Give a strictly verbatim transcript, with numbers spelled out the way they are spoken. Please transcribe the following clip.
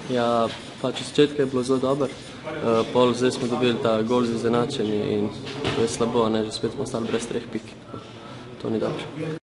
Ja, pač v začetku je bilo zelo dobro, uh, pol zdaj smo dobili ta gol z izenačenje in to je slabo, ne, že spet smo ostali brez treh pik. To ni dobro.